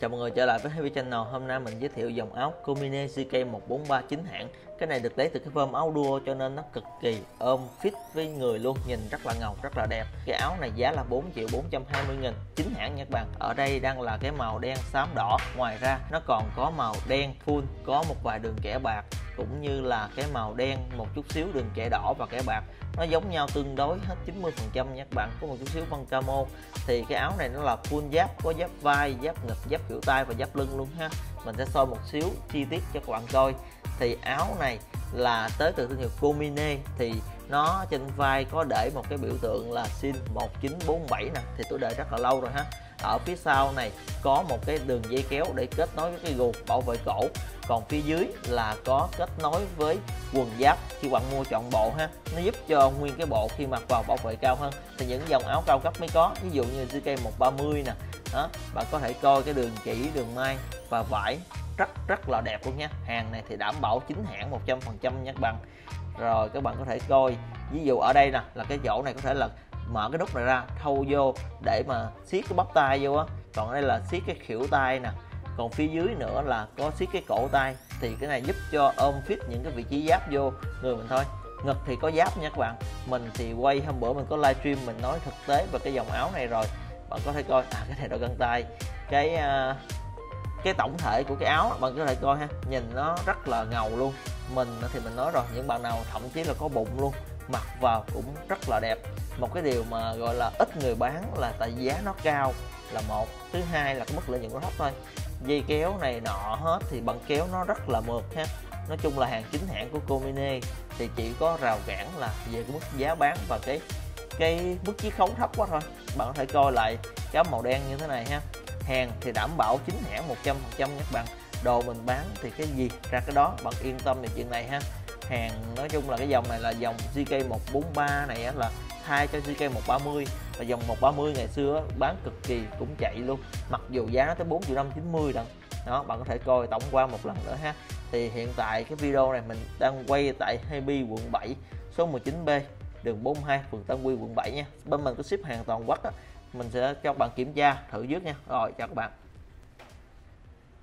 Chào mọi người trở lại với Heavy Channel. Hôm nay mình giới thiệu dòng áo Comine CK1439 chính hãng. Cái này được lấy từ cái form áo đua cho nên nó cực kỳ ôm fit với người luôn, nhìn rất là ngầu, rất là đẹp. Cái áo này giá là 4.420.000 chính hãng nha các bạn. Ở đây đang là cái màu đen xám đỏ. Ngoài ra nó còn có màu đen full, có một vài đường kẻ bạc, cũng như là cái màu đen một chút xíu đường kẻ đỏ và kẻ bạc. Nó giống nhau tương đối hết 90% nha các bạn, có một chút xíu vân camo. Thì cái áo này nó là full giáp, có giáp vai, giáp ngực, giáp khuỷu tay và giáp lưng luôn ha. Mình sẽ soi một xíu chi tiết cho các bạn coi. Thì áo này là tới từ thương hiệu Comine, thì nó trên vai có để một cái biểu tượng là sin 1947 nè, thì tôi để rất là lâu rồi ha. Ở phía sau này có một cái đường dây kéo để kết nối với cái guồng bảo vệ cổ, còn phía dưới là có kết nối với quần giáp khi bạn mua trọn bộ ha. Nó giúp cho nguyên cái bộ khi mặc vào bảo vệ cao hơn. Thì những dòng áo cao cấp mới có, ví dụ như CK130 nè đó, bạn có thể coi cái đường chỉ, đường may và vải rất là đẹp luôn nha. Hàng này thì đảm bảo chính hãng 100% nha các bạn. Rồi các bạn có thể coi, ví dụ ở đây nè là cái chỗ này có thể là mở cái nút này ra thâu vô để mà siết cái bắp tay vô á, còn ở đây là siết cái khuỷu tay nè, còn phía dưới nữa là có siết cái cổ tay. Thì cái này giúp cho ôm fit những cái vị trí giáp vô người mình thôi. Ngực thì có giáp nha các bạn. Mình thì quay hôm bữa mình có livestream mình nói thực tế về cái dòng áo này rồi, bạn có thể coi cái này đôi găng tay, cái tổng thể của cái áo bạn có thể coi ha, nhìn nó rất là ngầu luôn. Mình thì mình nói rồi, những bạn nào thậm chí là có bụng luôn mặc vào cũng rất là đẹp. Một cái điều mà gọi là ít người bán là tại giá nó cao là một, thứ hai là cái mức lợi nhuận nó thấp thôi. Dây kéo này nọ hết thì bạn kéo nó rất là mượt ha. Nói chung là hàng chính hãng của Comine thì chỉ có rào cản là về cái mức giá bán và cái mức chiết khấu thấp quá thôi. Bạn có thể coi lại cái áo màu đen như thế này ha. Hàng thì đảm bảo chính hãng 100% nha các bạn. Đồ mình bán thì cái gì ra cái đó, bạn yên tâm về chuyện này ha. Hàng nói chung là cái dòng này là dòng CK143 này là thay cho CK130, và dòng 130 ngày xưa bán cực kỳ cũng chạy luôn, mặc dù giá nó tới 4.590 đồng. Đó, bạn có thể coi tổng quan một lần nữa ha. Thì hiện tại cái video này mình đang quay tại Heavy quận 7, số 19B, đường 42, phường Tân Quy, quận 7 nha. Bên mình có ship hàng toàn quốc á, mình sẽ cho bạn kiểm tra thử trước nha. Rồi chào các bạn.